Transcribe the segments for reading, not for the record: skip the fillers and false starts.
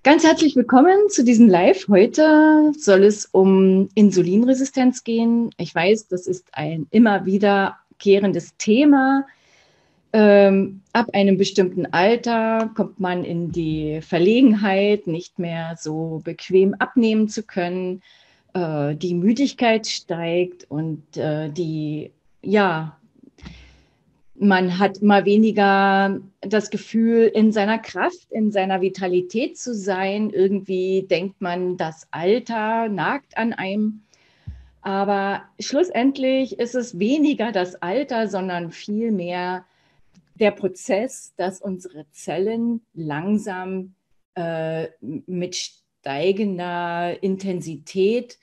Ganz herzlich willkommen zu diesem Live. Heute soll es um Insulinresistenz gehen. Ich weiß, das ist ein immer wiederkehrendes Thema. Ab einem bestimmten Alter kommt man in die Verlegenheit, nicht mehr so bequem abnehmen zu können. Die Müdigkeit steigt und man hat immer weniger das Gefühl, in seiner Kraft, in seiner Vitalität zu sein. Irgendwie denkt man, das Alter nagt an einem. Aber schlussendlich ist es weniger das Alter, sondern vielmehr der Prozess, dass unsere Zellen langsam mit steigender Intensität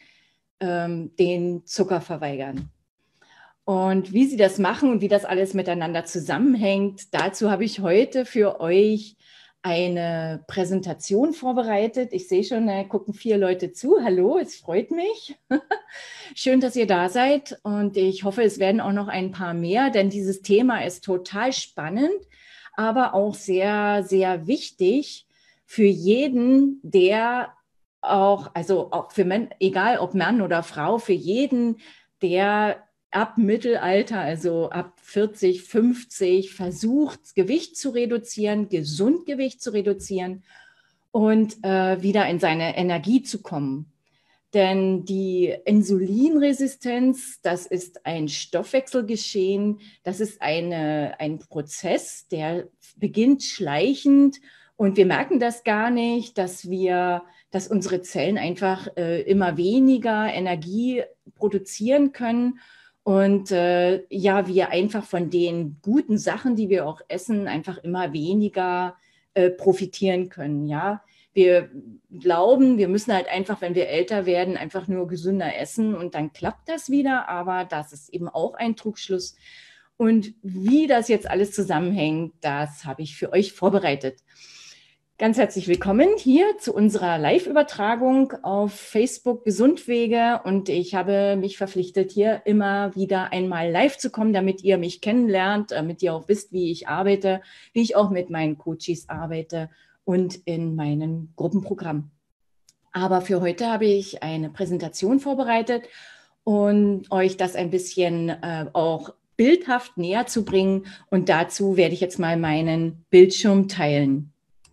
den Zucker verweigern. Und wie sie das machen und wie das alles miteinander zusammenhängt, dazu habe ich heute für euch eine Präsentation vorbereitet. Ich sehe schon, da gucken 4 Leute zu. Hallo, es freut mich. Schön, dass ihr da seid und ich hoffe, es werden auch noch ein paar mehr, denn dieses Thema ist total spannend, aber auch sehr, sehr wichtig für jeden, der auch, also auch für Männer, egal ob Mann oder Frau, für jeden, der ab Mittelalter, also ab 40, 50, versucht, Gewicht zu reduzieren, gesund Gewicht zu reduzieren und wieder in seine Energie zu kommen. Denn die Insulinresistenz, das ist ein Stoffwechselgeschehen, das ist ein Prozess, der beginnt schleichend und wir merken das gar nicht, dass unsere Zellen einfach immer weniger Energie produzieren können. Und wir einfach von den guten Sachen, die wir auch essen, einfach immer weniger profitieren können. Ja, wir glauben, wir müssen halt einfach, wenn wir älter werden, einfach nur gesünder essen und dann klappt das wieder. Aber das ist eben auch ein Trugschluss. Und wie das jetzt alles zusammenhängt, das habe ich für euch vorbereitet. Ganz herzlich willkommen hier zu unserer Live-Übertragung auf Facebook Gesundwege und ich habe mich verpflichtet, hier immer wieder einmal live zu kommen, damit ihr mich kennenlernt, damit ihr auch wisst, wie ich arbeite, wie ich auch mit meinen Coaches arbeite und in meinem Gruppenprogramm. Aber für heute habe ich eine Präsentation vorbereitet und euch das ein bisschen auch bildhaft näher zu bringen und dazu werde ich jetzt mal meinen Bildschirm teilen.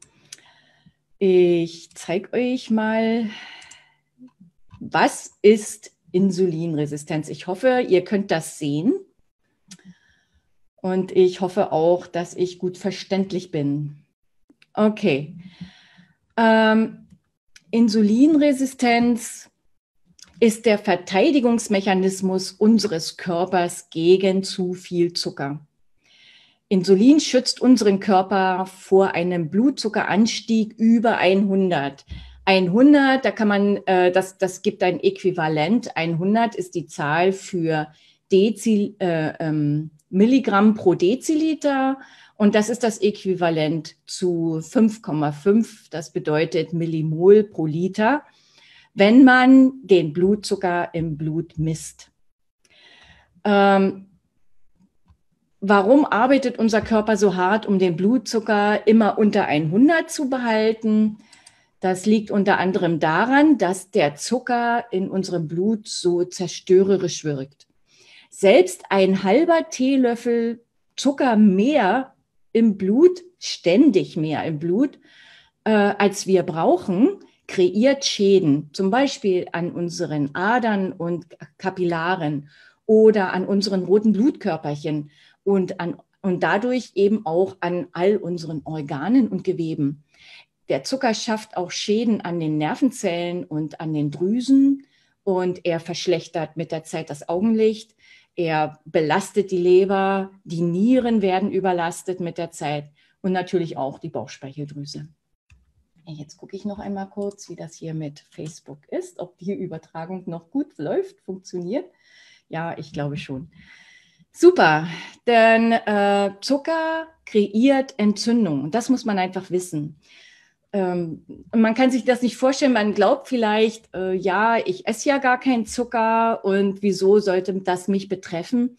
Ich zeige euch mal, was ist Insulinresistenz. Ich hoffe, ihr könnt das sehen. Und ich hoffe auch, dass ich gut verständlich bin. Okay. Insulinresistenz ist der Verteidigungsmechanismus unseres Körpers gegen zu viel Zucker. Insulin schützt unseren Körper vor einem Blutzuckeranstieg über 100. 100, da kann man, das gibt ein Äquivalent. 100 ist die Zahl für Milligramm pro Deziliter und das ist das Äquivalent zu 5,5. Das bedeutet Millimol pro Liter, wenn man den Blutzucker im Blut misst. Warum arbeitet unser Körper so hart, um den Blutzucker immer unter 100 zu behalten? Das liegt unter anderem daran, dass der Zucker in unserem Blut so zerstörerisch wirkt. Selbst ein halber Teelöffel Zucker mehr im Blut, ständig mehr im Blut, als wir brauchen, kreiert Schäden, zum Beispiel an unseren Adern und Kapillaren oder an unseren roten Blutkörperchen. Und dadurch eben auch an all unseren Organen und Geweben. Der Zucker schafft auch Schäden an den Nervenzellen und an den Drüsen und er verschlechtert mit der Zeit das Augenlicht. Er belastet die Leber, die Nieren werden überlastet mit der Zeit und natürlich auch die Bauchspeicheldrüse. Jetzt gucke ich noch einmal kurz, wie das hier mit Facebook ist, ob die Übertragung noch gut läuft, funktioniert. Ja, ich glaube schon. Super, denn Zucker kreiert Entzündung und das muss man einfach wissen. Man kann sich das nicht vorstellen, man glaubt vielleicht, ja, ich esse ja gar keinen Zucker und wieso sollte das mich betreffen?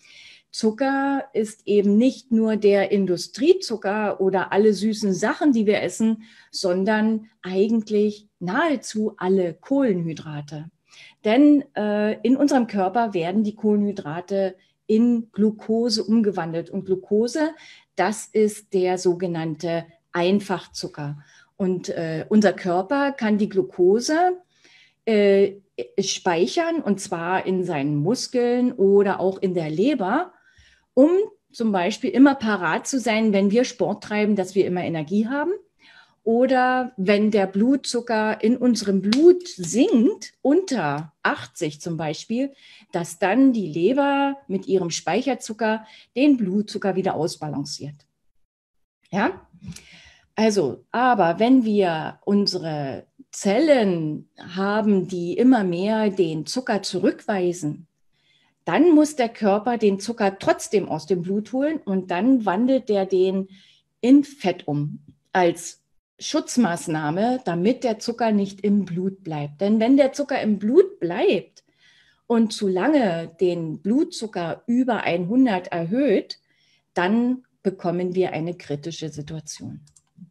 Zucker ist eben nicht nur der Industriezucker oder alle süßen Sachen, die wir essen, sondern eigentlich nahezu alle Kohlenhydrate. Denn in unserem Körper werden die Kohlenhydrate in Glucose umgewandelt. Und Glucose, das ist der sogenannte Einfachzucker. Und unser Körper kann die Glucose speichern, und zwar in seinen Muskeln oder auch in der Leber, um zum Beispiel immer parat zu sein, wenn wir Sport treiben, dass wir immer Energie haben. Oder wenn der Blutzucker in unserem Blut sinkt, unter 80 zum Beispiel, dass dann die Leber mit ihrem Speicherzucker den Blutzucker wieder ausbalanciert. Ja? Also, aber wenn wir unsere Zellen haben, die immer mehr den Zucker zurückweisen, dann muss der Körper den Zucker trotzdem aus dem Blut holen und dann wandelt der den in Fett um als Schutzmaßnahme, damit der Zucker nicht im Blut bleibt. Denn wenn der Zucker im Blut bleibt und zu lange den Blutzucker über 100 erhöht, dann bekommen wir eine kritische Situation.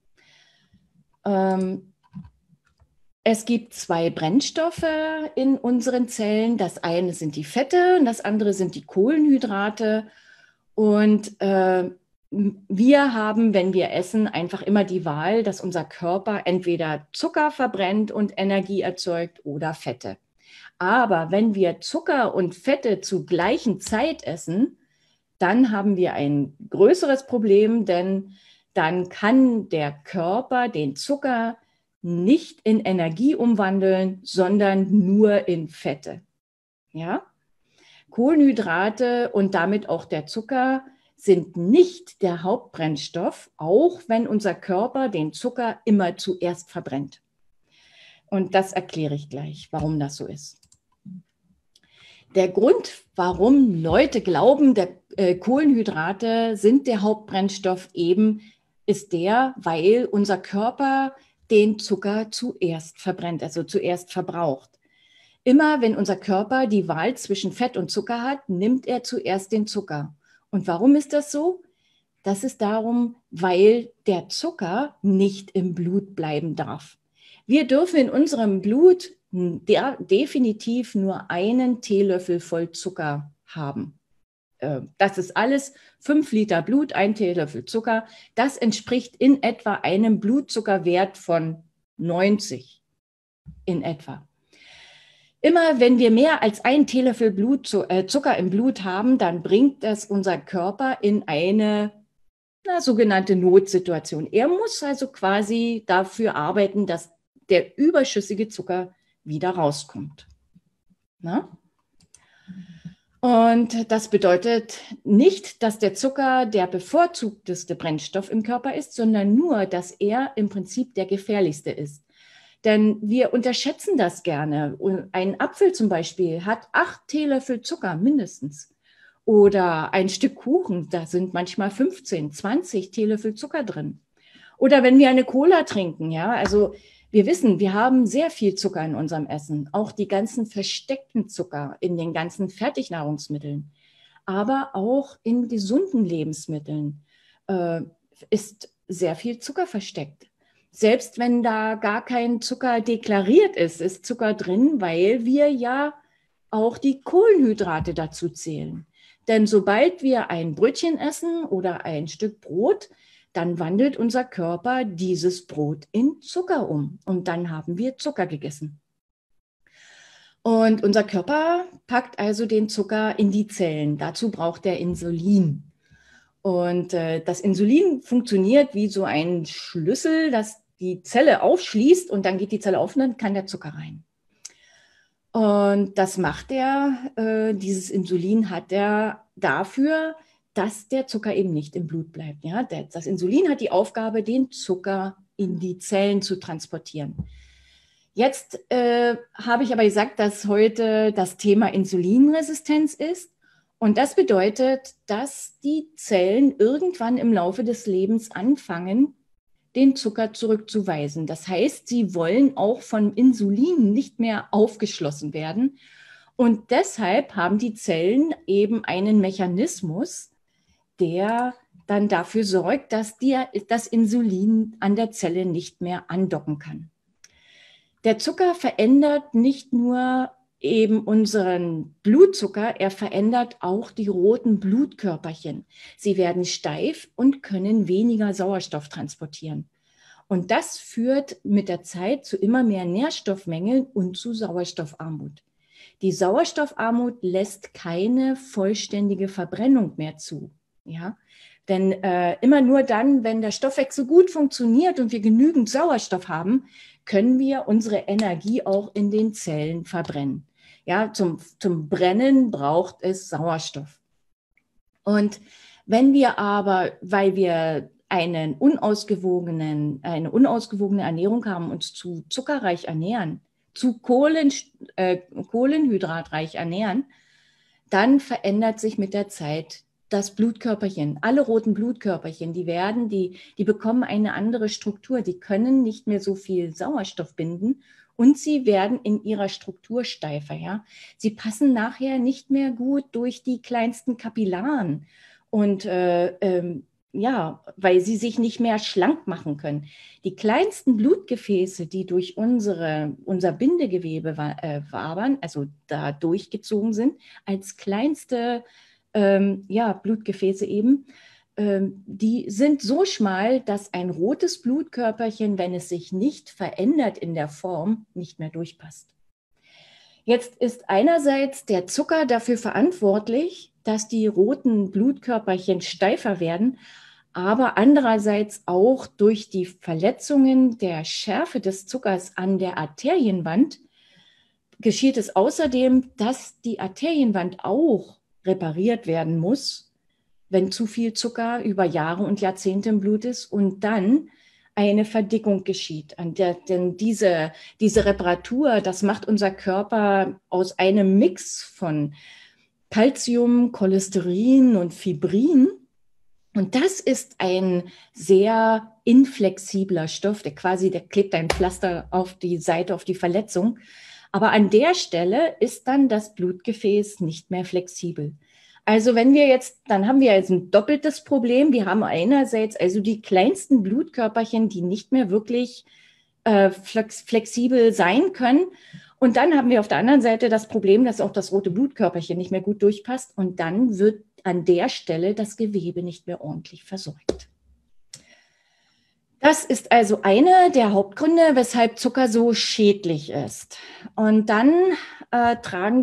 Es gibt zwei Brennstoffe in unseren Zellen. Das eine sind die Fette und das andere sind die Kohlenhydrate. Und wir haben, wenn wir essen, einfach immer die Wahl, dass unser Körper entweder Zucker verbrennt und Energie erzeugt oder Fette. Aber wenn wir Zucker und Fette zur gleichen Zeit essen, dann haben wir ein größeres Problem, denn dann kann der Körper den Zucker nicht in Energie umwandeln, sondern nur in Fette. Ja? Kohlenhydrate und damit auch der Zucker sind nicht der Hauptbrennstoff, auch wenn unser Körper den Zucker immer zuerst verbrennt. Und das erkläre ich gleich, warum das so ist. Der Grund, warum Leute glauben, Kohlenhydrate sind der Hauptbrennstoff eben, ist der, weil unser Körper den Zucker zuerst verbrennt, also zuerst verbraucht. Immer wenn unser Körper die Wahl zwischen Fett und Zucker hat, nimmt er zuerst den Zucker. Und warum ist das so? Das ist darum, weil der Zucker nicht im Blut bleiben darf. Wir dürfen in unserem Blut definitiv nur einen Teelöffel voll Zucker haben. Das ist alles 5 Liter Blut, 1 Teelöffel Zucker. Das entspricht in etwa einem Blutzuckerwert von 90 in etwa. Immer wenn wir mehr als 1 Teelöffel Zucker im Blut haben, dann bringt das unser Körper in eine sogenannte Notsituation. Er muss also quasi dafür arbeiten, dass der überschüssige Zucker wieder rauskommt. Na? Und das bedeutet nicht, dass der Zucker der bevorzugteste Brennstoff im Körper ist, sondern nur, dass er im Prinzip der gefährlichste ist. Denn wir unterschätzen das gerne. Ein Apfel zum Beispiel hat 8 Teelöffel Zucker mindestens. Oder ein Stück Kuchen, da sind manchmal 15, 20 Teelöffel Zucker drin. Oder wenn wir eine Cola trinken, ja, also wir wissen, wir haben sehr viel Zucker in unserem Essen, auch die ganzen versteckten Zucker in den ganzen Fertignahrungsmitteln, aber auch in gesunden Lebensmitteln ist sehr viel Zucker versteckt. Selbst wenn da gar kein Zucker deklariert ist, ist Zucker drin, weil wir ja auch die Kohlenhydrate dazu zählen. Denn sobald wir ein Brötchen essen oder ein Stück Brot, dann wandelt unser Körper dieses Brot in Zucker um. Und dann haben wir Zucker gegessen. Und unser Körper packt also den Zucker in die Zellen. Dazu braucht er Insulin. Und das Insulin funktioniert wie so ein Schlüssel, das die Zelle aufschließt und dann geht die Zelle auf und dann kann der Zucker rein. Und das macht er, dieses Insulin hat er dafür, dass der Zucker eben nicht im Blut bleibt. Ja? Das Insulin hat die Aufgabe, den Zucker in die Zellen zu transportieren. Jetzt habe ich aber gesagt, dass heute das Thema Insulinresistenz ist. Und das bedeutet, dass die Zellen irgendwann im Laufe des Lebens anfangen, den Zucker zurückzuweisen. Das heißt, sie wollen auch von Insulin nicht mehr aufgeschlossen werden. Und deshalb haben die Zellen eben einen Mechanismus, der dann dafür sorgt, dass das Insulin an der Zelle nicht mehr andocken kann. Der Zucker verändert nicht nur eben unseren Blutzucker, er verändert auch die roten Blutkörperchen. Sie werden steif und können weniger Sauerstoff transportieren. Und das führt mit der Zeit zu immer mehr Nährstoffmängeln und zu Sauerstoffarmut. Die Sauerstoffarmut lässt keine vollständige Verbrennung mehr zu. Ja? Denn immer nur dann, wenn der Stoffwechsel gut funktioniert und wir genügend Sauerstoff haben, können wir unsere Energie auch in den Zellen verbrennen. Ja, zum Brennen braucht es Sauerstoff. Und wenn wir aber, weil wir eine unausgewogene Ernährung haben, uns zu zuckerreich ernähren, zu kohlenhydratreich ernähren, dann verändert sich mit der Zeit das Blutkörperchen. Alle roten Blutkörperchen, die bekommen eine andere Struktur. Die können nicht mehr so viel Sauerstoff binden und sie werden in ihrer Struktur steifer. Ja? Sie passen nachher nicht mehr gut durch die kleinsten Kapillaren. Und ja, weil sie sich nicht mehr schlank machen können. Die kleinsten Blutgefäße, die durch unser Bindegewebe wabern, also da durchgezogen sind, als kleinste ja, Blutgefäße eben, die sind so schmal, dass ein rotes Blutkörperchen, wenn es sich nicht verändert in der Form, nicht mehr durchpasst. Jetzt ist einerseits der Zucker dafür verantwortlich, dass die roten Blutkörperchen steifer werden, aber andererseits auch durch die Verletzungen der Schärfe des Zuckers an der Arterienwand geschieht es außerdem, dass die Arterienwand auch repariert werden muss, wenn zu viel Zucker über Jahre und Jahrzehnte im Blut ist und dann eine Verdickung geschieht. Denn diese Reparatur, das macht unser Körper aus einem Mix von Calcium, Cholesterin und Fibrin. Und das ist ein sehr inflexibler Stoff, der klebt ein Pflaster auf die Seite, auf die Verletzung. Aber an der Stelle ist dann das Blutgefäß nicht mehr flexibel. Also dann haben wir jetzt ein doppeltes Problem. Wir haben einerseits also die kleinsten Blutkörperchen, die nicht mehr wirklich flexibel sein können. Und dann haben wir auf der anderen Seite das Problem, dass auch das rote Blutkörperchen nicht mehr gut durchpasst. Und dann wird an der Stelle das Gewebe nicht mehr ordentlich versorgt. Das ist also einer der Hauptgründe, weshalb Zucker so schädlich ist. Und dann tragen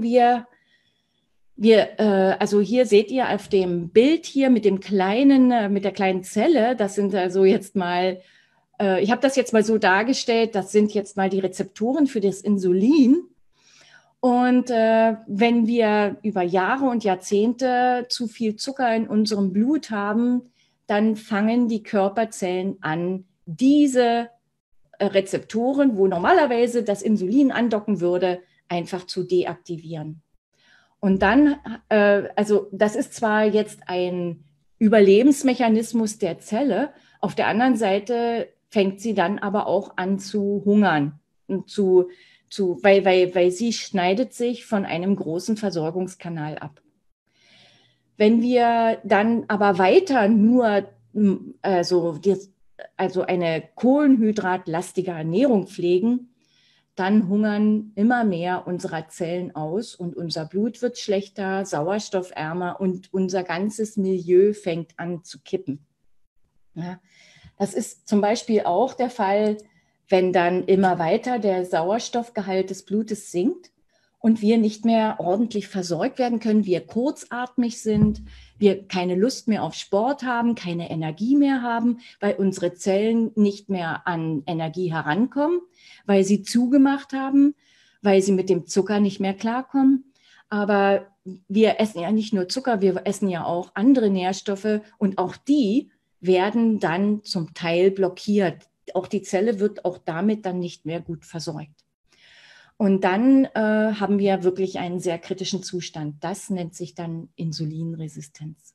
also hier seht ihr auf dem Bild hier mit der kleinen Zelle, das sind also jetzt mal, ich habe das jetzt mal so dargestellt, das sind jetzt mal die Rezeptoren für das Insulin. Und wenn wir über Jahre und Jahrzehnte zu viel Zucker in unserem Blut haben, dann fangen die Körperzellen an, diese Rezeptoren, wo normalerweise das Insulin andocken würde, einfach zu deaktivieren. Und dann, also das ist zwar jetzt ein Überlebensmechanismus der Zelle, auf der anderen Seite fängt sie dann aber auch an zu hungern, und weil sie schneidet sich von einem großen Versorgungskanal ab. Wenn wir dann aber weiter nur also eine kohlenhydratlastige Ernährung pflegen, dann hungern immer mehr unserer Zellen aus und unser Blut wird schlechter, sauerstoffärmer und unser ganzes Milieu fängt an zu kippen. Ja, das ist zum Beispiel auch der Fall, wenn dann immer weiter der Sauerstoffgehalt des Blutes sinkt und wir nicht mehr ordentlich versorgt werden können, wir kurzatmig sind, wir keine Lust mehr auf Sport haben, keine Energie mehr haben, weil unsere Zellen nicht mehr an Energie herankommen, weil sie zugemacht haben, weil sie mit dem Zucker nicht mehr klarkommen. Aber wir essen ja nicht nur Zucker, wir essen ja auch andere Nährstoffe und auch die werden dann zum Teil blockiert. Auch die Zelle wird auch damit dann nicht mehr gut versorgt. Und dann haben wir wirklich einen sehr kritischen Zustand. Das nennt sich dann Insulinresistenz.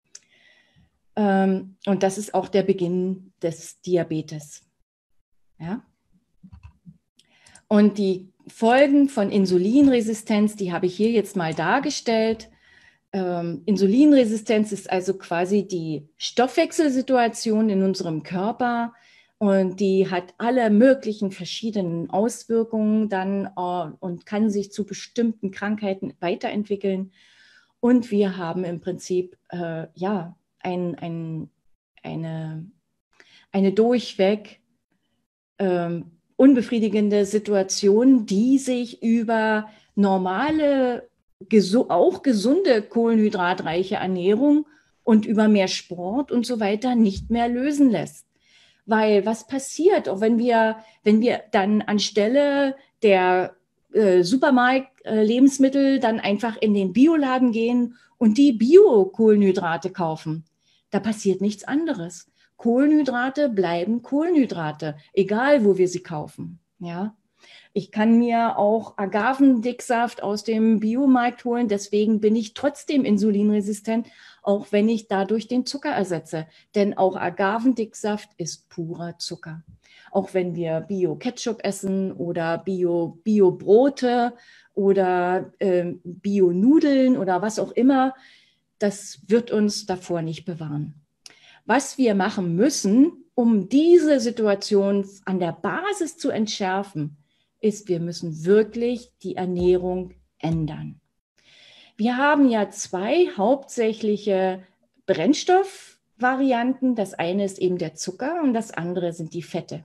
Und das ist auch der Beginn des Diabetes. Ja? Und die Folgen von Insulinresistenz, die habe ich hier jetzt mal dargestellt. Insulinresistenz ist also quasi die Stoffwechselsituation in unserem Körper und die hat alle möglichen verschiedenen Auswirkungen dann und kann sich zu bestimmten Krankheiten weiterentwickeln. Und wir haben im Prinzip eine durchweg unbefriedigende Situation, die sich über normale, auch gesunde kohlenhydratreiche Ernährung und über mehr Sport und so weiter nicht mehr lösen lässt. Weil was passiert, auch wenn wir dann anstelle der Supermarkt-Lebensmittel dann einfach in den Bioladen gehen und die Bio-Kohlenhydrate kaufen? Da passiert nichts anderes. Kohlenhydrate bleiben Kohlenhydrate, egal wo wir sie kaufen. Ja? Ich kann mir auch Agavendicksaft aus dem Biomarkt holen, deswegen bin ich trotzdem insulinresistent, auch wenn ich dadurch den Zucker ersetze. Denn auch Agavendicksaft ist purer Zucker. Auch wenn wir Bio-Ketchup essen oder Bio-Brote oder Bio-Nudeln oder was auch immer, das wird uns davor nicht bewahren. Was wir machen müssen, um diese Situation an der Basis zu entschärfen, ist, wir müssen wirklich die Ernährung ändern. Wir haben ja zwei hauptsächliche Brennstoffvarianten. Das eine ist eben der Zucker und das andere sind die Fette.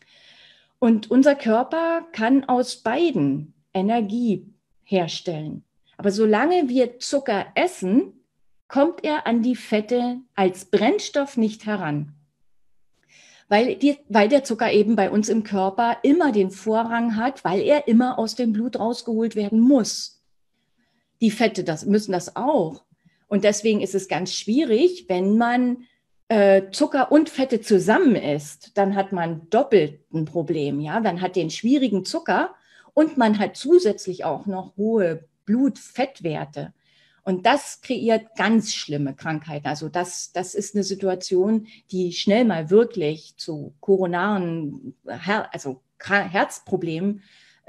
Und unser Körper kann aus beiden Energie herstellen. Aber solange wir Zucker essen, kommt er an die Fette als Brennstoff nicht heran. Weil der Zucker eben bei uns im Körper immer den Vorrang hat, weil er immer aus dem Blut rausgeholt werden muss. Die Fette müssen das auch. Und deswegen ist es ganz schwierig, wenn man Zucker und Fette zusammen isst, dann hat man doppelt ein Problem. Ja? Dann hat den schwierigen Zucker und man hat zusätzlich auch noch hohe Blutfettwerte. Und das kreiert ganz schlimme Krankheiten. Also das ist eine Situation, die schnell mal wirklich zu koronaren, Herzproblemen,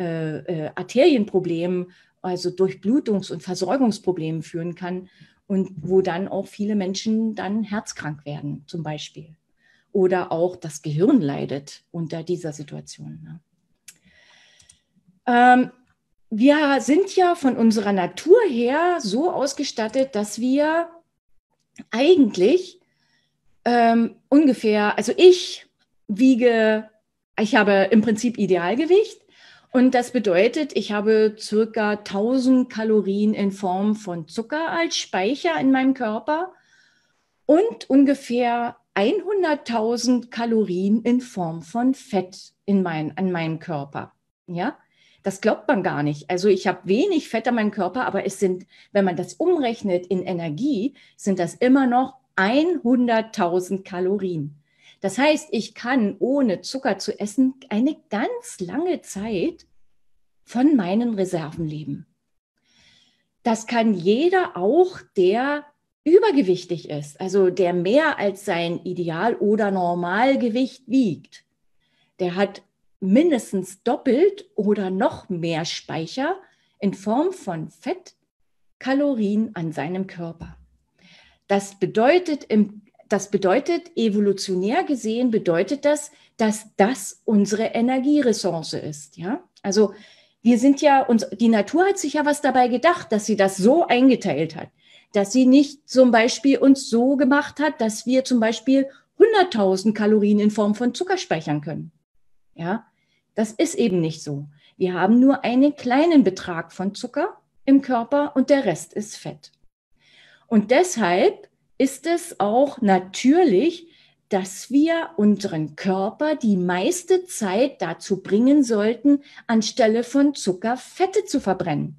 Arterienproblemen, also Durchblutungs- und Versorgungsproblemen führen kann und wo dann auch viele Menschen dann herzkrank werden zum Beispiel. Oder auch das Gehirn leidet unter dieser Situation. Ne? Wir sind ja von unserer Natur her so ausgestattet, dass wir eigentlich ungefähr, also ich habe im Prinzip Idealgewicht und das bedeutet, ich habe circa 1000 Kalorien in Form von Zucker als Speicher in meinem Körper und ungefähr 100.000 Kalorien in Form von Fett an meinem Körper. Ja? Das glaubt man gar nicht. Also ich habe wenig Fett an meinem Körper, aber es sind, wenn man das umrechnet in Energie, sind das immer noch 100.000 Kalorien. Das heißt, ich kann ohne Zucker zu essen eine ganz lange Zeit von meinen Reserven leben. Das kann jeder auch, der übergewichtig ist, also der mehr als sein Ideal- oder Normalgewicht wiegt. Der hat mindestens doppelt oder noch mehr Speicher in Form von Fettkalorien an seinem Körper. Das bedeutet, evolutionär gesehen, bedeutet das, dass das unsere Energieressource ist. Ja? Also wir sind ja, die Natur hat sich ja was dabei gedacht, dass sie das so eingeteilt hat, dass sie nicht zum Beispiel uns so gemacht hat, dass wir zum Beispiel 100.000 Kalorien in Form von Zucker speichern können. Ja, das ist eben nicht so. Wir haben nur einen kleinen Betrag von Zucker im Körper und der Rest ist Fett. Und deshalb ist es auch natürlich, dass wir unseren Körper die meiste Zeit dazu bringen sollten, anstelle von Zucker Fette zu verbrennen.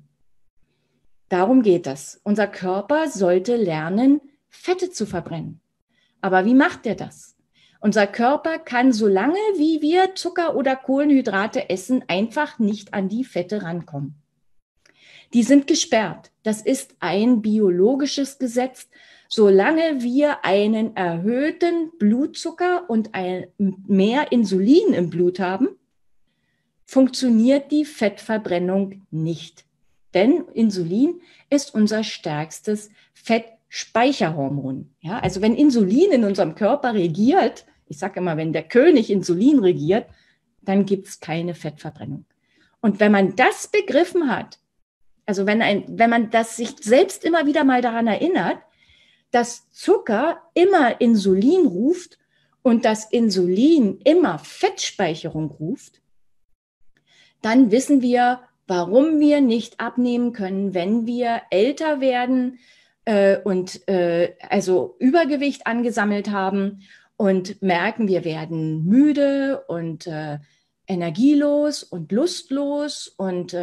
Darum geht es. Unser Körper sollte lernen, Fette zu verbrennen. Aber wie macht er das? Unser Körper kann, solange wie wir Zucker oder Kohlenhydrate essen, einfach nicht an die Fette rankommen. Die sind gesperrt. Das ist ein biologisches Gesetz. Solange wir einen erhöhten Blutzucker und mehr Insulin im Blut haben, funktioniert die Fettverbrennung nicht. Denn Insulin ist unser stärkstes Fettspeicherhormon. Ja, also wenn Insulin in unserem Körper regiert, ich sage immer, wenn der König Insulin regiert, dann gibt es keine Fettverbrennung. Und wenn man das begriffen hat, also wenn man das sich selbst immer wieder mal daran erinnert, dass Zucker immer Insulin ruft und dass Insulin immer Fettspeicherung ruft, dann wissen wir, warum wir nicht abnehmen können, wenn wir älter werden und also Übergewicht angesammelt haben und merken, wir werden müde und energielos und lustlos und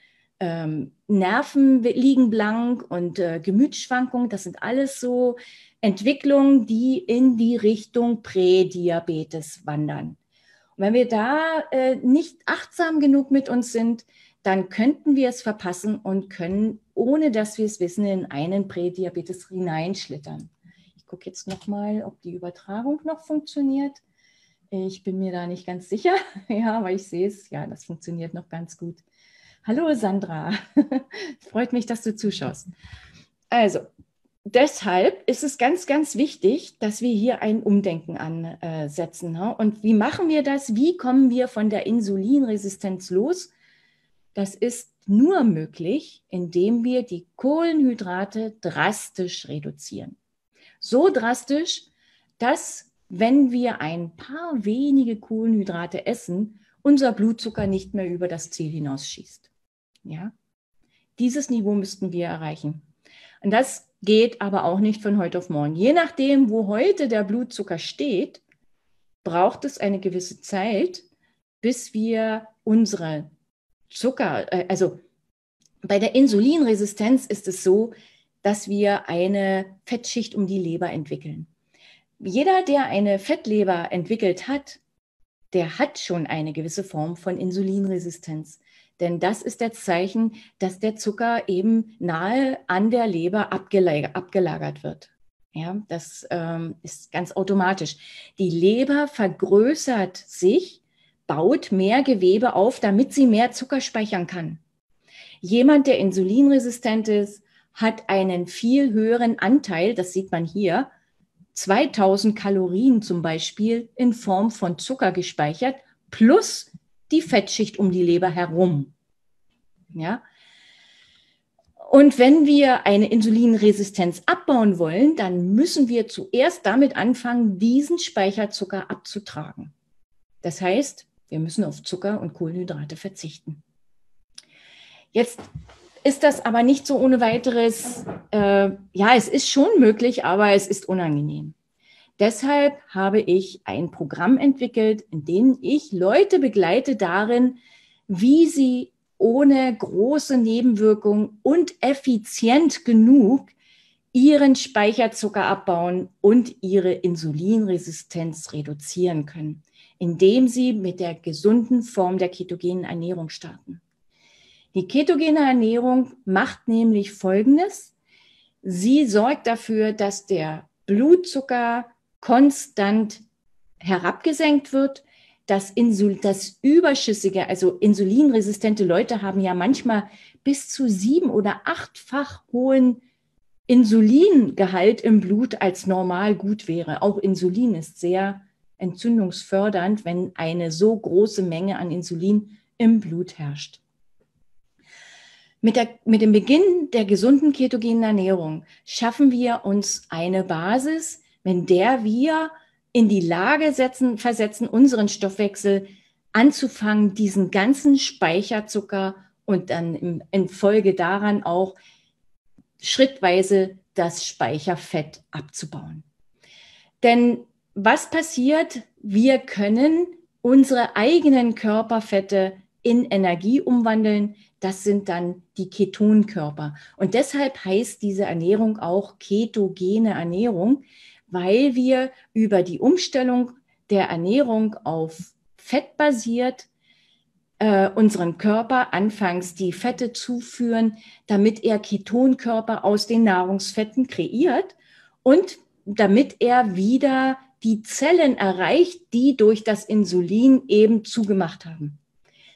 Nerven liegen blank und Gemütsschwankungen. Das sind alles so Entwicklungen, die in die Richtung Prädiabetes wandern. Und wenn wir da nicht achtsam genug mit uns sind, dann könnten wir es verpassen und können, ohne dass wir es wissen, in einen Prädiabetes hineinschlittern. Ich gucke jetzt nochmal, ob die Übertragung noch funktioniert. Ich bin mir da nicht ganz sicher. Ja, aber ich sehe es. Ja, das funktioniert noch ganz gut. Hallo Sandra. Freut mich, dass du zuschaust. Also, deshalb ist es ganz, ganz wichtig, dass wir hier ein Umdenken ansetzen. Und wie machen wir das? Wie kommen wir von der Insulinresistenz los? Das ist nur möglich, indem wir die Kohlenhydrate drastisch reduzieren. So drastisch, dass, wenn wir ein paar wenige Kohlenhydrate essen, unser Blutzucker nicht mehr über das Ziel hinausschießt. Ja? Dieses Niveau müssten wir erreichen. Und das geht aber auch nicht von heute auf morgen. Je nachdem, wo heute der Blutzucker steht, braucht es eine gewisse Zeit, bis wir unsere Zucker, also bei der Insulinresistenz ist es so, dass wir eine Fettschicht um die Leber entwickeln. Jeder, der eine Fettleber entwickelt hat, der hat schon eine gewisse Form von Insulinresistenz. Denn das ist das Zeichen, dass der Zucker eben nahe an der Leber abgelagert wird. Ja, das ist ganz automatisch. Die Leber vergrößert sich, baut mehr Gewebe auf, damit sie mehr Zucker speichern kann. Jemand, der insulinresistent ist, hat einen viel höheren Anteil, das sieht man hier, 2000 Kalorien zum Beispiel in Form von Zucker gespeichert, plus die Fettschicht um die Leber herum. Ja? Und wenn wir eine Insulinresistenz abbauen wollen, dann müssen wir zuerst damit anfangen, diesen Speicherzucker abzutragen. Das heißt, wir müssen auf Zucker und Kohlenhydrate verzichten. Jetzt ist das aber nicht so ohne weiteres, ja, es ist schon möglich, aber es ist unangenehm. Deshalb habe ich ein Programm entwickelt, in dem ich Leute begleite darin, wie sie ohne große Nebenwirkungen und effizient genug ihren Speicherzucker abbauen und ihre Insulinresistenz reduzieren können, indem sie mit der gesunden Form der ketogenen Ernährung starten. Die ketogene Ernährung macht nämlich Folgendes. Sie sorgt dafür, dass der Blutzucker konstant herabgesenkt wird. Das Überschüssige, also insulinresistente Leute haben ja manchmal bis zu 7- oder 8-fach hohen Insulingehalt im Blut als normal gut wäre. Auch Insulin ist sehr entzündungsfördernd, wenn eine so große Menge an Insulin im Blut herrscht. Mit dem Beginn der gesunden ketogenen Ernährung schaffen wir uns eine Basis, mit der wir in die Lage versetzen, unseren Stoffwechsel anzufangen, diesen ganzen Speicherzucker und dann in Folge daran auch schrittweise das Speicherfett abzubauen. Denn was passiert? Wir können unsere eigenen Körperfette in Energie umwandeln. Das sind dann die Ketonkörper. Und deshalb heißt diese Ernährung auch ketogene Ernährung, weil wir über die Umstellung der Ernährung auf Fett basiert unseren Körper anfangs die Fette zuführen, damit er Ketonkörper aus den Nahrungsfetten kreiert und damit er wieder die Zellen erreicht, die durch das Insulin eben zugemacht haben.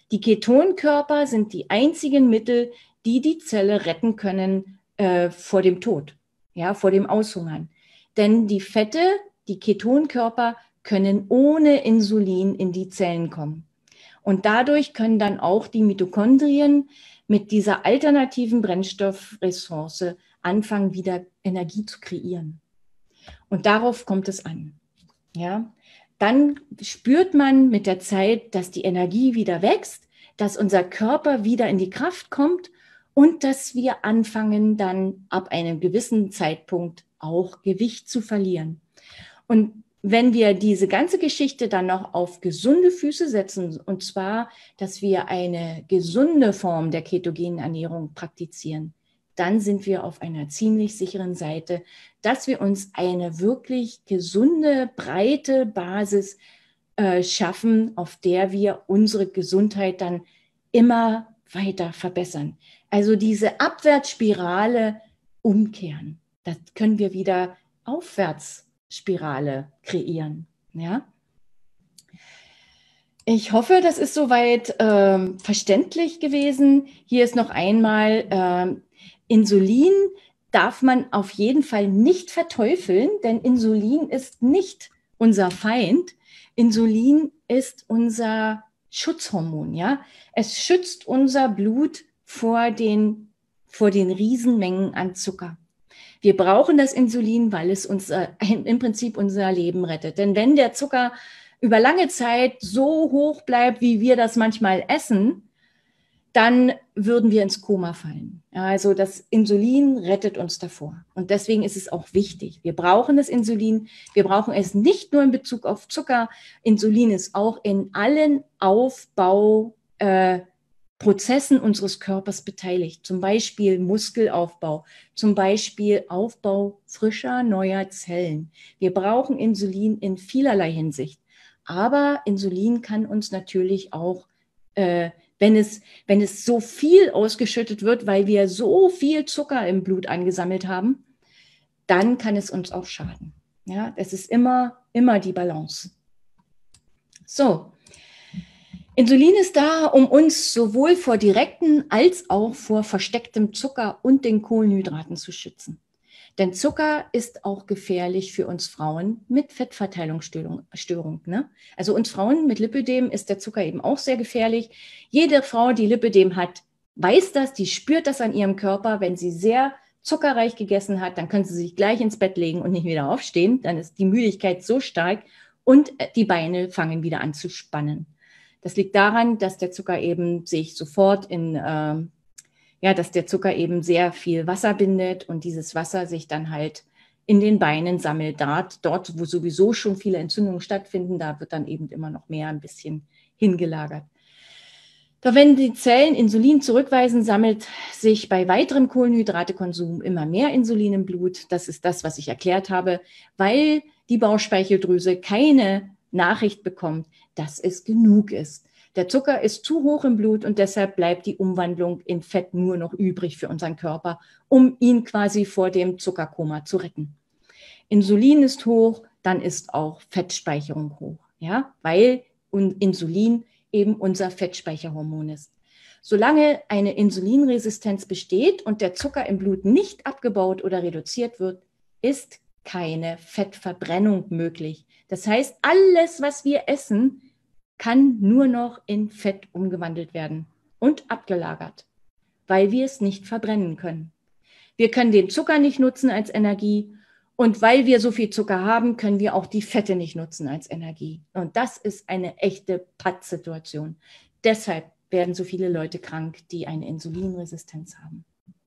Die Ketonkörper sind die einzigen Mittel, die die Zelle retten können vor dem Tod, ja, vor dem Aushungern. Denn die Fette, die Ketonkörper, können ohne Insulin in die Zellen kommen. Und dadurch können dann auch die Mitochondrien mit dieser alternativen Brennstoffressource anfangen, wieder Energie zu kreieren. Und darauf kommt es an. Ja? Dann spürt man mit der Zeit, dass die Energie wieder wächst, dass unser Körper wieder in die Kraft kommt und dass wir anfangen, dann ab einem gewissen Zeitpunkt auch Gewicht zu verlieren. Und wenn wir diese ganze Geschichte dann noch auf gesunde Füße setzen, und zwar, dass wir eine gesunde Form der ketogenen Ernährung praktizieren, dann sind wir auf einer ziemlich sicheren Seite, dass wir uns eine wirklich gesunde, breite Basis schaffen, auf der wir unsere Gesundheit dann immer weiter verbessern. Also diese Abwärtsspirale umkehren. Das können wir wieder Aufwärtsspirale kreieren. Ja? Ich hoffe, das ist soweit verständlich gewesen. Hier ist noch einmal Insulin darf man auf jeden Fall nicht verteufeln, denn Insulin ist nicht unser Feind. Insulin ist unser Schutzhormon. Ja? Es schützt unser Blut vor den Riesenmengen an Zucker. Wir brauchen das Insulin, weil es uns im Prinzip unser Leben rettet. Denn wenn der Zucker über lange Zeit so hoch bleibt, wie wir das manchmal essen, dann würden wir ins Koma fallen. Also das Insulin rettet uns davor. Und deswegen ist es auch wichtig. Wir brauchen das Insulin. Wir brauchen es nicht nur in Bezug auf Zucker. Insulin ist auch in allen Aufbauprozessen unseres Körpers beteiligt. Zum Beispiel Muskelaufbau, zum Beispiel Aufbau frischer, neuer Zellen. Wir brauchen Insulin in vielerlei Hinsicht. Aber Insulin kann uns natürlich auch wenn es so viel ausgeschüttet wird, weil wir so viel Zucker im Blut angesammelt haben, dann kann es uns auch schaden. Ja, es ist immer die Balance. So, Insulin ist da, um uns sowohl vor direktem als auch vor verstecktem Zucker und den Kohlenhydraten zu schützen. Denn Zucker ist auch gefährlich für uns Frauen mit Fettverteilungsstörung. Ne? Also uns Frauen mit Lipödem ist der Zucker eben auch sehr gefährlich. Jede Frau, die Lipödem hat, weiß das, die spürt das an ihrem Körper. Wenn sie sehr zuckerreich gegessen hat, dann kann sie sich gleich ins Bett legen und nicht wieder aufstehen. Dann ist die Müdigkeit so stark und die Beine fangen wieder an zu spannen. Das liegt daran, dass der Zucker eben sich sofort dass der Zucker eben sehr viel Wasser bindet und dieses Wasser sich dann halt in den Beinen sammelt. Dort, wo sowieso schon viele Entzündungen stattfinden, da wird dann eben immer noch mehr ein bisschen hingelagert. Doch wenn die Zellen Insulin zurückweisen, sammelt sich bei weiterem Kohlenhydratekonsum immer mehr Insulin im Blut. Das ist das, was ich erklärt habe, weil die Bauchspeicheldrüse keine Nachricht bekommt, dass es genug ist. Der Zucker ist zu hoch im Blut und deshalb bleibt die Umwandlung in Fett nur noch übrig für unseren Körper, um ihn quasi vor dem Zuckerkoma zu retten. Insulin ist hoch, dann ist auch Fettspeicherung hoch, ja, weil Insulin eben unser Fettspeicherhormon ist. Solange eine Insulinresistenz besteht und der Zucker im Blut nicht abgebaut oder reduziert wird, ist keine Fettverbrennung möglich. Das heißt, alles, was wir essen, kann nur noch in Fett umgewandelt werden und abgelagert, weil wir es nicht verbrennen können. Wir können den Zucker nicht nutzen als Energie und weil wir so viel Zucker haben, können wir auch die Fette nicht nutzen als Energie. Und das ist eine echte Pattsituation. Deshalb werden so viele Leute krank, die eine Insulinresistenz haben.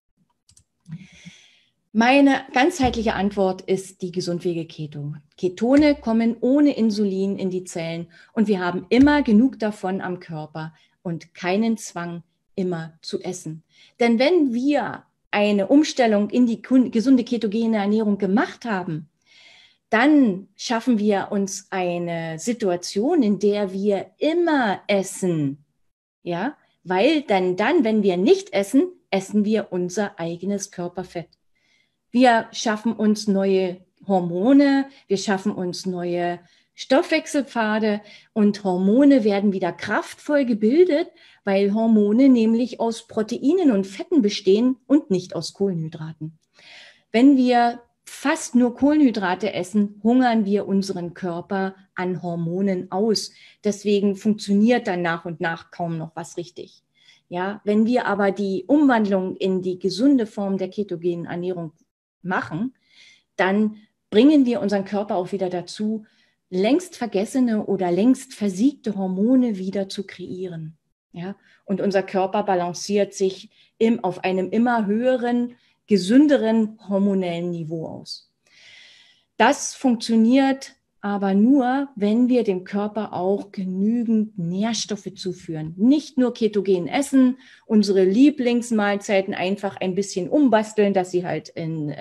Meine ganzheitliche Antwort ist die Gesundwege-Keto. Ketone kommen ohne Insulin in die Zellen und wir haben immer genug davon am Körper und keinen Zwang, immer zu essen. Denn wenn wir eine Umstellung in die gesunde ketogene Ernährung gemacht haben, dann schaffen wir uns eine Situation, in der wir immer essen. Ja, weil dann, wenn wir nicht essen, essen wir unser eigenes Körperfett. Wir schaffen uns neue Hormone, wir schaffen uns neue Stoffwechselpfade und Hormone werden wieder kraftvoll gebildet, weil Hormone nämlich aus Proteinen und Fetten bestehen und nicht aus Kohlenhydraten. Wenn wir fast nur Kohlenhydrate essen, hungern wir unseren Körper an Hormonen aus. Deswegen funktioniert dann nach und nach kaum noch was richtig. Ja, wenn wir aber die Umwandlung in die gesunde Form der ketogenen Ernährung machen, dann bringen wir unseren Körper auch wieder dazu, längst vergessene oder längst versiegte Hormone wieder zu kreieren. Ja, und unser Körper balanciert sich auf einem immer höheren, gesünderen hormonellen Niveau aus. Das funktioniert aber nur, wenn wir dem Körper auch genügend Nährstoffe zuführen. Nicht nur ketogen essen, unsere Lieblingsmahlzeiten einfach ein bisschen umbasteln, dass sie halt in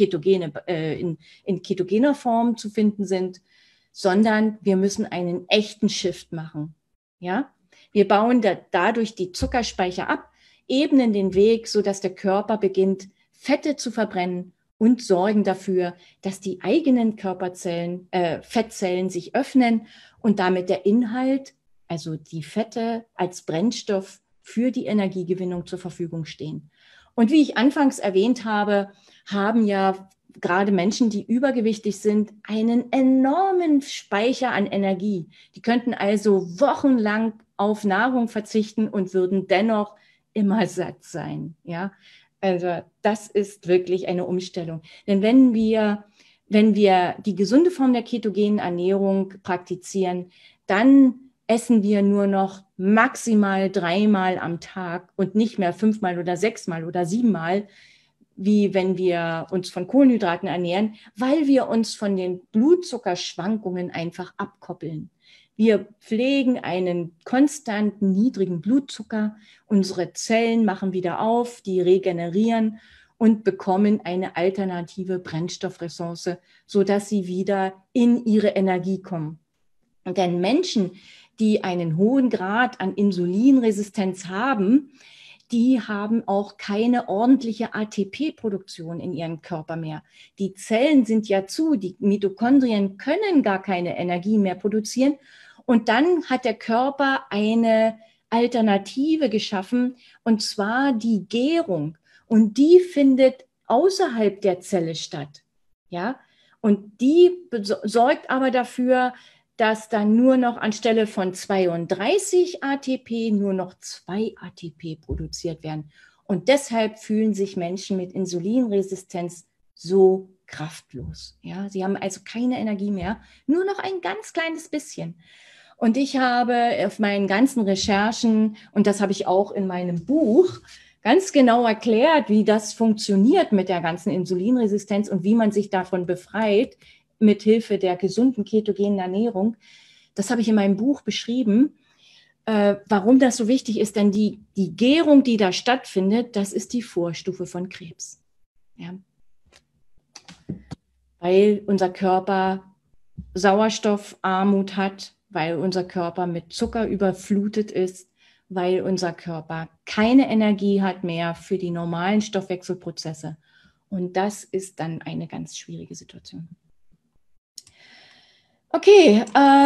ketogener Form zu finden sind, sondern wir müssen einen echten Shift machen. Ja? Wir bauen dadurch die Zuckerspeicher ab, ebnen den Weg, sodass der Körper beginnt, Fette zu verbrennen und sorgen dafür, dass die eigenen Körperzellen, Fettzellen sich öffnen und damit der Inhalt, also die Fette als Brennstoff für die Energiegewinnung zur Verfügung stehen. Und wie ich anfangs erwähnt habe, haben ja gerade Menschen, die übergewichtig sind, einen enormen Speicher an Energie. Die könnten also wochenlang auf Nahrung verzichten und würden dennoch immer satt sein. Ja, also das ist wirklich eine Umstellung. Denn wenn wir die gesunde Form der ketogenen Ernährung praktizieren, dann essen wir nur noch maximal 3-mal am Tag und nicht mehr 5-mal oder 6-mal oder 7-mal, wie wenn wir uns von Kohlenhydraten ernähren, weil wir uns von den Blutzuckerschwankungen einfach abkoppeln. Wir pflegen einen konstanten niedrigen Blutzucker, unsere Zellen machen wieder auf, die regenerieren und bekommen eine alternative Brennstoffressource, sodass sie wieder in ihre Energie kommen. Denn Menschen, die einen hohen Grad an Insulinresistenz haben, die haben auch keine ordentliche ATP-Produktion in ihrem Körper mehr. Die Zellen sind ja zu, die Mitochondrien können gar keine Energie mehr produzieren. Und dann hat der Körper eine Alternative geschaffen, und zwar die Gärung. Und die findet außerhalb der Zelle statt. Ja? Und die sorgt aber dafür, dass dann nur noch anstelle von 32 ATP nur noch 2 ATP produziert werden. Und deshalb fühlen sich Menschen mit Insulinresistenz so kraftlos. Ja, sie haben also keine Energie mehr, nur noch ein ganz kleines bisschen. Und ich habe auf meinen ganzen Recherchen, und das habe ich auch in meinem Buch, ganz genau erklärt, wie das funktioniert mit der ganzen Insulinresistenz und wie man sich davon befreit, mit Hilfe der gesunden ketogenen Ernährung. Das habe ich in meinem Buch beschrieben, warum das so wichtig ist. Denn die Gärung, die da stattfindet, das ist die Vorstufe von Krebs. Ja. Weil unser Körper Sauerstoffarmut hat, weil unser Körper mit Zucker überflutet ist, weil unser Körper keine Energie hat mehr für die normalen Stoffwechselprozesse. Und das ist dann eine ganz schwierige Situation. Okay,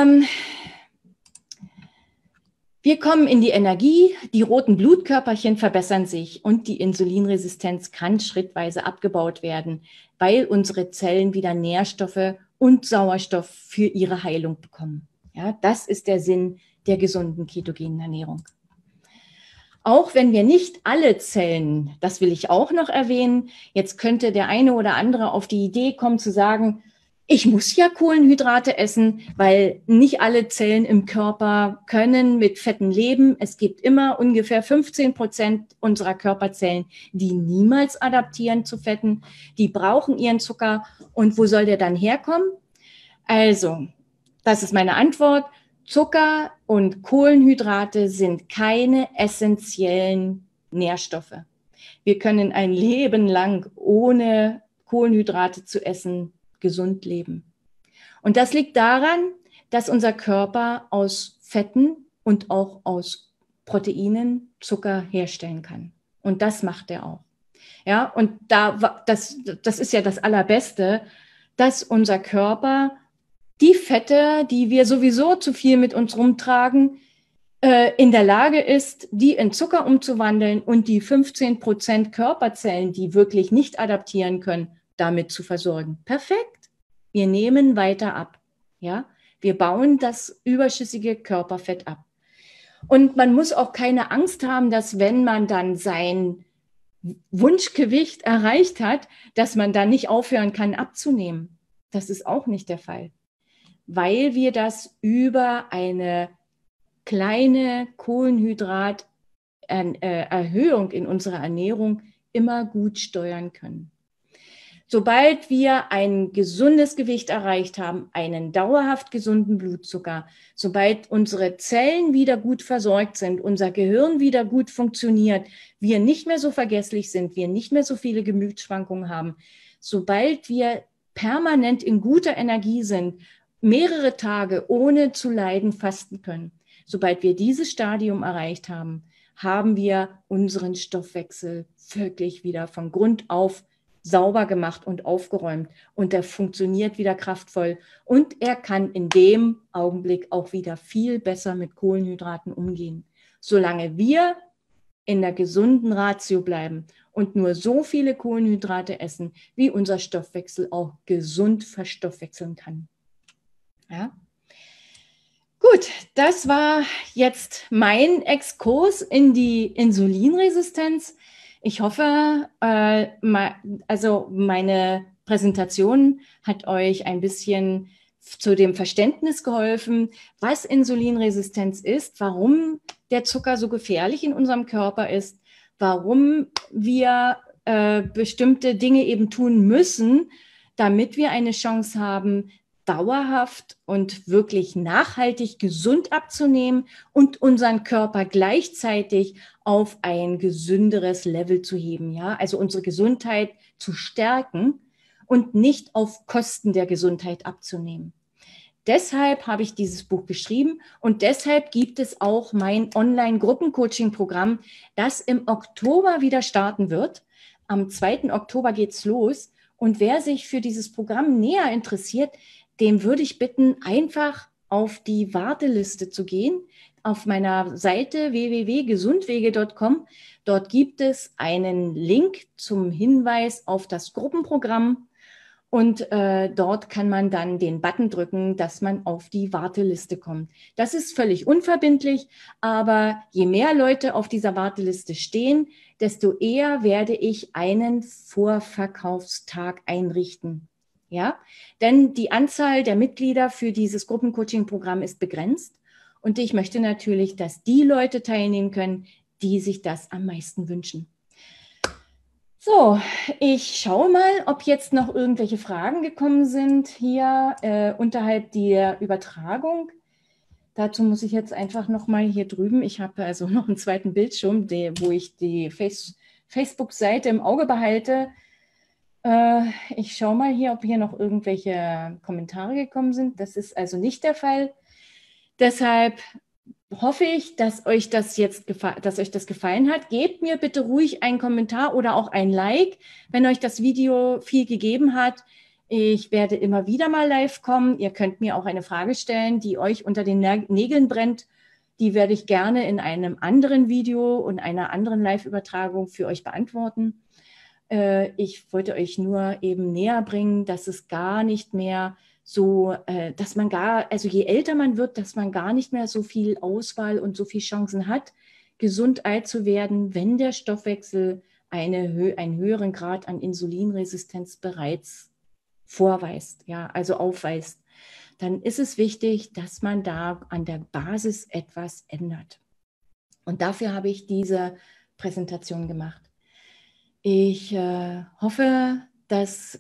wir kommen in die Energie, die roten Blutkörperchen verbessern sich und die Insulinresistenz kann schrittweise abgebaut werden, weil unsere Zellen wieder Nährstoffe und Sauerstoff für ihre Heilung bekommen. Ja, das ist der Sinn der gesunden ketogenen Ernährung. Auch wenn wir nicht alle Zellen, das will ich auch noch erwähnen, jetzt könnte der eine oder andere auf die Idee kommen zu sagen, ich muss ja Kohlenhydrate essen, weil nicht alle Zellen im Körper können mit Fetten leben. Es gibt immer ungefähr 15% unserer Körperzellen, die niemals adaptieren zu Fetten. Die brauchen ihren Zucker. Und wo soll der dann herkommen? Also, das ist meine Antwort. Zucker und Kohlenhydrate sind keine essentiellen Nährstoffe. Wir können ein Leben lang ohne Kohlenhydrate zu essen gesund leben. Und das liegt daran, dass unser Körper aus Fetten und auch aus Proteinen Zucker herstellen kann. Und das macht er auch. Ja, und das ist ja das Allerbeste, dass unser Körper die Fette, die wir sowieso zu viel mit uns rumtragen, in der Lage ist, die in Zucker umzuwandeln und die 15% Körperzellen, die wirklich nicht adaptieren können, damit zu versorgen. Perfekt. Wir nehmen weiter ab. Ja? Wir bauen das überschüssige Körperfett ab. Und man muss auch keine Angst haben, dass wenn man dann sein Wunschgewicht erreicht hat, dass man dann nicht aufhören kann abzunehmen. Das ist auch nicht der Fall, weil wir das über eine kleine Kohlenhydraterhöhung in unserer Ernährung immer gut steuern können. Sobald wir ein gesundes Gewicht erreicht haben, einen dauerhaft gesunden Blutzucker, sobald unsere Zellen wieder gut versorgt sind, unser Gehirn wieder gut funktioniert, wir nicht mehr so vergesslich sind, wir nicht mehr so viele Gemütsschwankungen haben, sobald wir permanent in guter Energie sind, mehrere Tage ohne zu leiden fasten können, sobald wir dieses Stadium erreicht haben, haben wir unseren Stoffwechsel wirklich wieder von Grund auf sauber gemacht und aufgeräumt und der funktioniert wieder kraftvoll und er kann in dem Augenblick auch wieder viel besser mit Kohlenhydraten umgehen. Solange wir in der gesunden Ratio bleiben und nur so viele Kohlenhydrate essen, wie unser Stoffwechsel auch gesund verstoffwechseln kann. Ja? Gut, das war jetzt mein Exkurs in die Insulinresistenz. Ich hoffe, also meine Präsentation hat euch ein bisschen zu dem Verständnis geholfen, was Insulinresistenz ist, warum der Zucker so gefährlich in unserem Körper ist, warum wir bestimmte Dinge eben tun müssen, damit wir eine Chance haben, dauerhaft und wirklich nachhaltig gesund abzunehmen und unseren Körper gleichzeitig auf ein gesünderes Level zu heben, ja, also unsere Gesundheit zu stärken und nicht auf Kosten der Gesundheit abzunehmen. Deshalb habe ich dieses Buch geschrieben und deshalb gibt es auch mein Online-Gruppencoaching-Programm, das im Oktober wieder starten wird. Am 2. Oktober geht's los. Und wer sich für dieses Programm näher interessiert, dem würde ich bitten, einfach auf die Warteliste zu gehen, auf meiner Seite www.gesundwege.com. Dort gibt es einen Link zum Hinweis auf das Gruppenprogramm und dort kann man dann den Button drücken, dass man auf die Warteliste kommt. Das ist völlig unverbindlich, aber je mehr Leute auf dieser Warteliste stehen, desto eher werde ich einen Vorverkaufstag einrichten. Ja, denn die Anzahl der Mitglieder für dieses Gruppencoaching-Programm ist begrenzt und ich möchte natürlich, dass die Leute teilnehmen können, die sich das am meisten wünschen. So, ich schaue mal, ob jetzt noch irgendwelche Fragen gekommen sind hier unterhalb der Übertragung. Dazu muss ich jetzt einfach noch mal hier drüben, ich habe also noch einen zweiten Bildschirm, wo ich die Facebook-Seite im Auge behalte. Ich schaue mal hier, ob hier noch irgendwelche Kommentare gekommen sind. Das ist also nicht der Fall. Deshalb hoffe ich, dass euch das gefallen hat. Gebt mir bitte ruhig einen Kommentar oder auch ein Like, wenn euch das Video viel gegeben hat. Ich werde immer wieder mal live kommen. Ihr könnt mir auch eine Frage stellen, die euch unter den Nägeln brennt. Die werde ich gerne in einem anderen Video und einer anderen Live-Übertragung für euch beantworten. Ich wollte euch nur eben näher bringen, dass es gar nicht mehr so, also je älter man wird, dass man gar nicht mehr so viel Auswahl und so viel Chancen hat, gesund alt zu werden, wenn der Stoffwechsel einen höheren Grad an Insulinresistenz bereits vorweist, ja, also aufweist. Dann ist es wichtig, dass man da an der Basis etwas ändert. Und dafür habe ich diese Präsentation gemacht. Ich hoffe, dass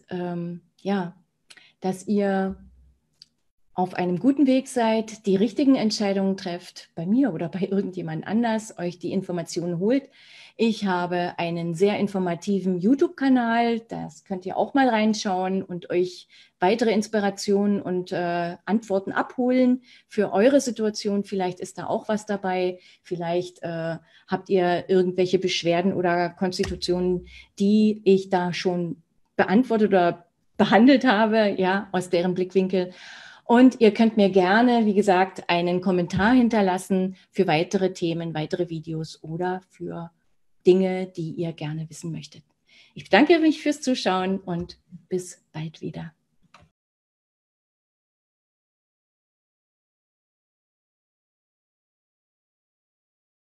ihr auf einem guten Weg seid, die richtigen Entscheidungen trefft, bei mir oder bei irgendjemand anders, euch die Informationen holt. Ich habe einen sehr informativen YouTube-Kanal, das könnt ihr auch mal reinschauen und euch weitere Inspirationen und Antworten abholen für eure Situation. Vielleicht ist da auch was dabei, vielleicht habt ihr irgendwelche Beschwerden oder Konstitutionen, die ich da schon beantwortet oder behandelt habe, ja, aus deren Blickwinkel. Und ihr könnt mir gerne, wie gesagt, einen Kommentar hinterlassen für weitere Themen, weitere Videos oder für Dinge, die ihr gerne wissen möchtet. Ich bedanke mich fürs Zuschauen und bis bald wieder.